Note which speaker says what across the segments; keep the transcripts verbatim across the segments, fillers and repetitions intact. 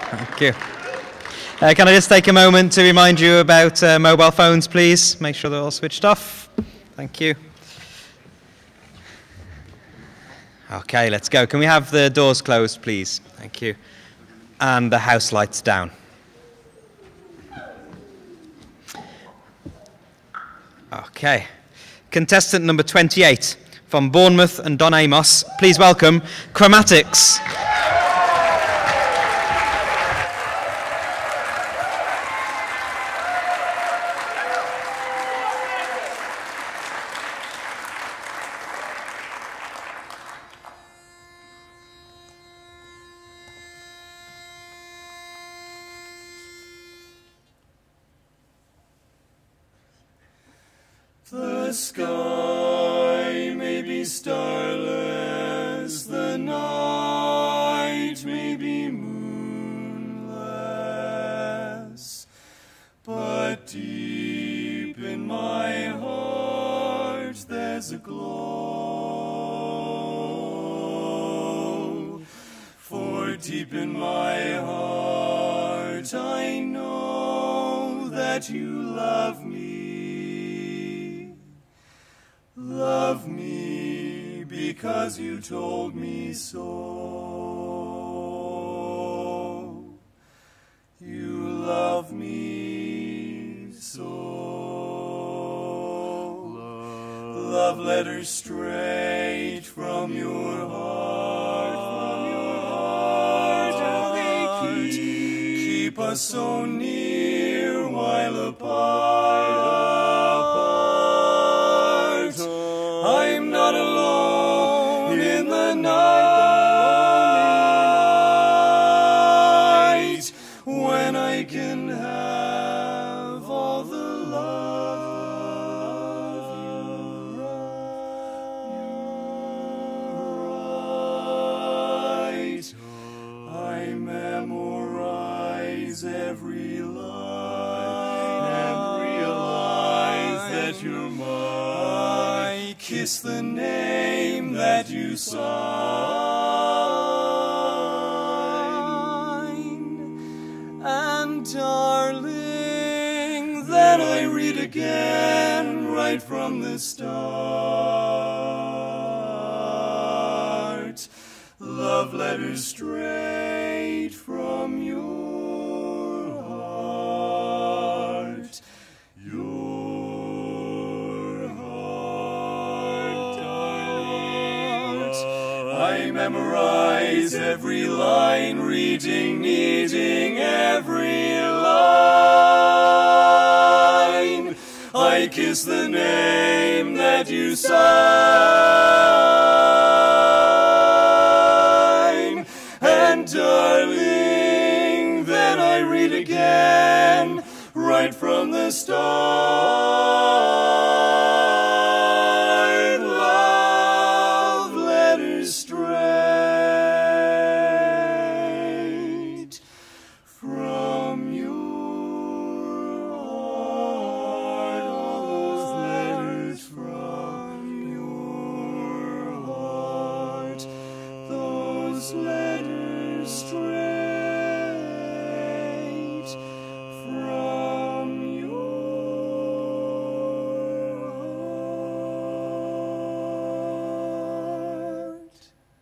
Speaker 1: Thank you. Uh, can I just take a moment to remind you about uh, mobile phones, please? Make sure they're all switched off. Thank you. Okay, let's go. Can we have the doors closed, please? Thank you. And the house lights down. Okay. Contestant number twenty-eight from Bournemouth and Don Amos. Please welcome Chromatics.
Speaker 2: The sky may be starless, the night may be moonless, but deep in my heart there's a glow. For deep in my heart I know that you love me. Love me because you told me so. You love me so. Love letters straight from your heart, from your heart. Oh, they keep, keep us so near while apart. I'm not alone in the night when I can have all the love you write. I memorize every line and realize that you're mine. Kiss the name that you sign, and darling, then I read again right from the start. Love letters straight from your heart. Your I memorize every line, reading, needing every line. I kiss the name that you sign, and darling, then I read again, right from the start. Straight from your heart, all those letters from your heart, those letters straight from your heart.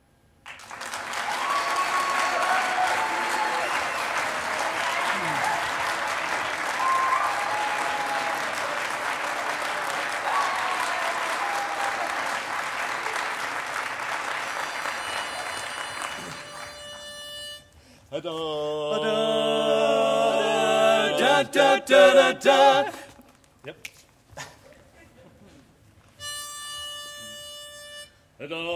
Speaker 2: Da da da da da da. Yep. Da da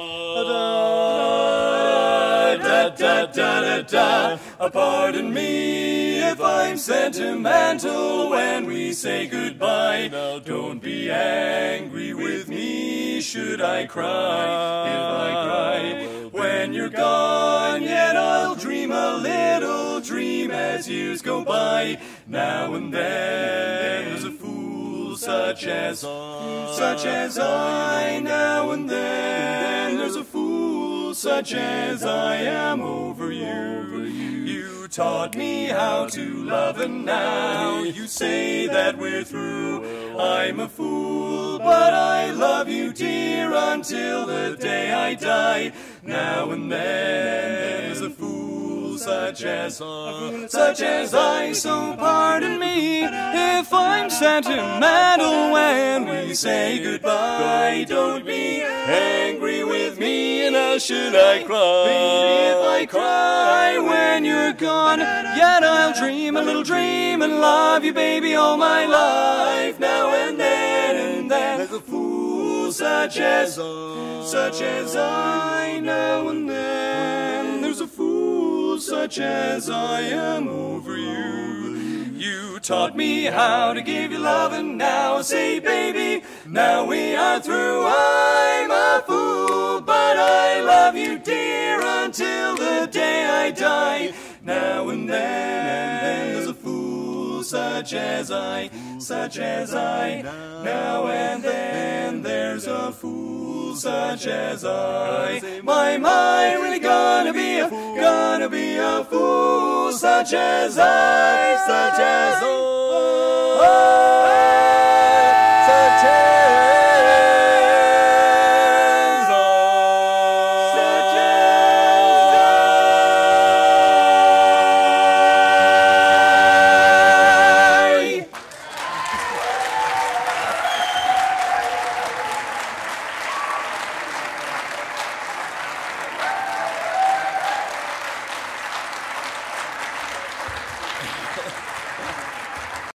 Speaker 2: da da da da. Pardon me if I'm sentimental when we say goodbye. Now don't be angry with me. Should I cry if I cry when you're gone? Yet I'll dream a little dream as years go by. Now and then there's a fool such as such as I. Now and then there's a fool such as I am over you. You taught me how to love, and now you say that we're through. I'm a fool, but I love you, dear, until the day I die. Now and then there's a fool such as I, such as I. So pardon me if I'm sentimental when we say goodbye. Don't be angry with me, and how should I cry? Baby, if I cry when you're gone, yet I'll dream a little dream and love you, baby, all my life. Now and then and then there's a fool such as such as I. Now and then there's a fool such as I am over you. You taught me how to give you love, and now I say, baby, now we are through. I'm a fool, but I love you, dear, until the day I die. Now and then there's a fool such as I, such as I. Now and then there's a fool such as I. My, my, really gonna be a, gonna be a fool such as I, such as I.